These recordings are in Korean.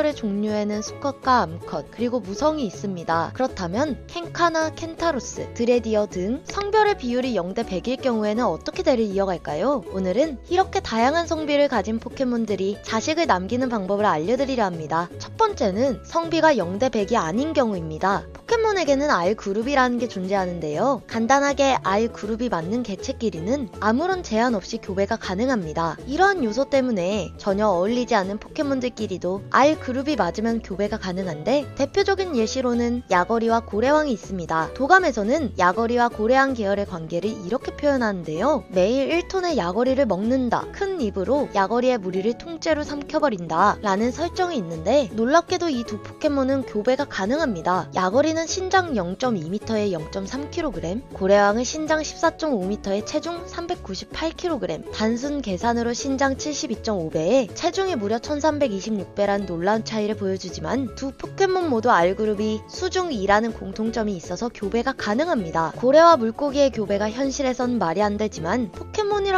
성별의 종류에는 수컷과 암컷, 그리고 무성이 있습니다. 그렇다면 켄카나 켄타로스, 드레디어 등 성별의 비율이 0대 100일 경우에는 어떻게 대를 이어갈까요? 오늘은 이렇게 다양한 성비를 가진 포켓몬들이 자식을 남기는 방법을 알려드리려 합니다. 첫 번째는 성비가 0대 100이 아닌 경우입니다. 포켓몬에게는 R그룹이라는 게 존재하는데요. 간단하게 R그룹이 맞는 개체끼리는 아무런 제한 없이 교배가 가능합니다. 이러한 요소 때문에 전혀 어울리지 않는 포켓몬들끼리도 R그룹이 맞으면 교배가 가능한데, 대표적인 예시로는 야거리와 고래왕이 있습니다. 도감에서는 야거리와 고래왕 계열의 관계를 이렇게 표현하는데요. 매일 1톤의 야거리를 먹는다, 큰 입으로 야거리의 무리를 통째로 삼켜버린다 라는 설정이 있는데, 놀랍게도 이 두 포켓몬은 교배가 가능합니다. 야거리는 신장 0.2m에 0.3kg, 고래왕은 신장 14.5m에 체중 398kg, 단순 계산으로 신장 72.5배에 체중이 무려 1326배란 놀라운 차이를 보여주지만, 두 포켓몬 모두 R그룹이 수중 2라는 공통점이 있어서 교배가 가능합니다. 고래와 물고기의 교배가 현실에선 말이 안 되지만 포켓몬이라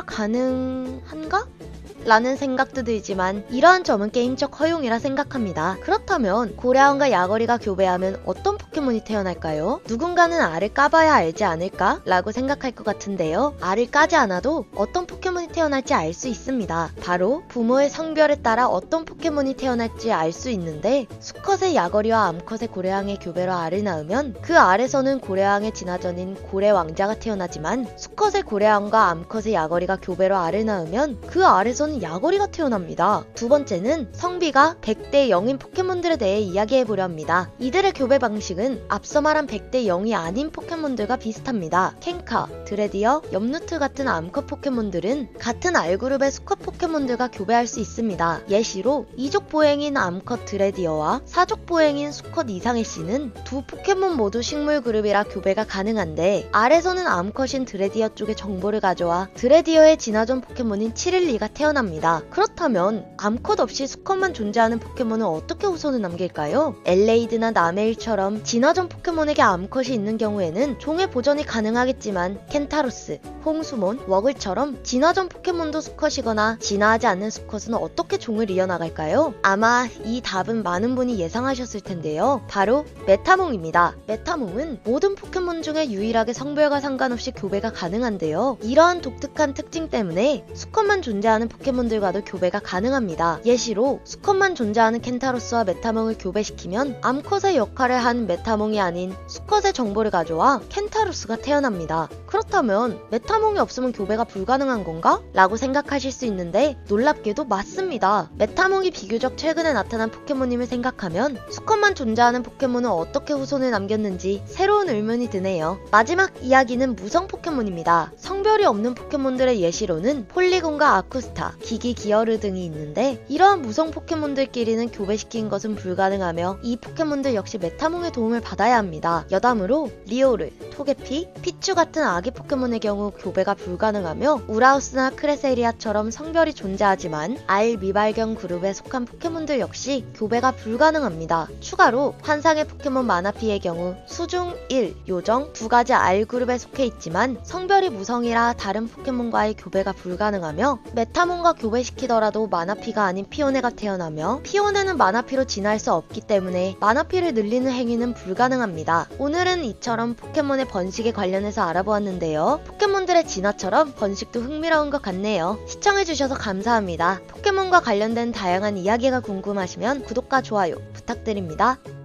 가능한가? 라는 생각도 들지만, 이러한 점은 게임적 허용이라 생각합니다. 그렇다면 고래왕과 야거리가 교배하면 어떤 포켓몬이 태어날까요? 누군가는 알을 까봐야 알지 않을까? 라고 생각할 것 같은데요. 알을 까지 않아도 어떤 포켓몬이 태어날지 알 수 있습니다. 바로 부모의 성별에 따라 어떤 포켓몬이 태어날지 알 수 있는데, 수컷의 야거리와 암컷의 고래왕의 교배로 알을 낳으면 그 알에서는 고래왕의 진화전인 고래왕자가 태어나지만, 수컷의 고래왕과 암컷의 야거리가 교배로 알을 낳으면 그 알에서는 야거리가 태어납니다. 두 번째는 성비가 100대 0인 포켓몬들에 대해 이야기해보려 합니다. 이들의 교배 방식은 앞서 말한 100대 0이 아닌 포켓몬들과 비슷합니다. 켄카, 드레디어, 엽루트 같은 암컷 포켓몬들은 같은 R그룹의 수컷 포켓몬들과 교배할 수 있습니다. 예시로 이족 보행인 암컷 드레디어와 사족 보행인 수컷 이상해씨는 두 포켓몬 모두 식물 그룹이라 교배가 가능한데, R에서는 암컷인 드레디어 쪽의 정보를 가져와 드레디어의 진화전 포켓몬인 712가 태어납니다. 그렇다면 암컷 없이 수컷만 존재하는 포켓몬은 어떻게 후손을 남길까요? 엘레이드나 나메일처럼 진화전 포켓몬에게 암컷이 있는 경우에는 종의 보존이 가능하겠지만, 켄타로스, 홍수몬, 워글처럼 진화전 포켓몬도 수컷이거나 진화하지 않는 수컷은 어떻게 종을 이어나갈까요? 아마 이 답은 많은 분이 예상하셨을 텐데요. 바로 메타몽입니다. 메타몽은 모든 포켓몬 중에 유일하게 성별과 상관없이 교배가 가능한데요. 이러한 독특한 특징 때문에 수컷만 존재하는 포켓몬들과도 교배가 가능합니다. 예시로 수컷만 존재하는 켄타로스와 메타몽을 교배시키면 암컷의 역할을 한 메타몽이 아닌 수컷의 정보를 가져와 켄타로스가 태어납니다. 그렇다면 메타몽이 없으면 교배가 불가능한 건가? 라고 생각하실 수 있는데, 놀랍게도 맞습니다. 메타몽이 비교적 최근에 나타난 포켓몬임을 생각하면 수컷만 존재하는 포켓몬은 어떻게 후손을 남겼는지 새로운 의문이 드네요. 마지막 이야기는 무성 포켓몬입니다. 성별이 없는 포켓몬들의 예시로는 폴리곤과 아쿠스타, 기기 기어르 등이 있는데, 이러한 무성 포켓몬들끼리는 교배시킨 것은 불가능하며 이 포켓몬들 역시 메타몽의 도움을 받아야 합니다. 여담으로 리오르, 토게피, 피추 같은 아기 포켓몬의 경우 교배가 불가능하며, 우라우스나 크레세리아처럼 성별이 존재하지만 R 미발견 그룹에 속한 포켓몬들 역시 교배가 불가능합니다. 추가로 환상의 포켓몬 마나피의 경우 수중 1, 요정 두 가지 R그룹에 속해 있지만 성별이 무성이라 다른 포켓몬과의 교배가 불가능하며, 메타몬과 교배시키더라도 마나피가 아닌 피오네가 태어나며, 피오네는 마나피로 진화할 수 없기 때문에 마나피를 늘리는 행위는 불가능합니다. 오늘은 이처럼 포켓몬의 번식에 관련해서 알아보았는데요. 포켓몬들의 진화처럼 번식도 흥미로운 것 같네요. 시청해주셔서 감사합니다. 포켓몬과 관련된 다양한 이야기가 궁금하시면 구독과 좋아요 부탁드립니다.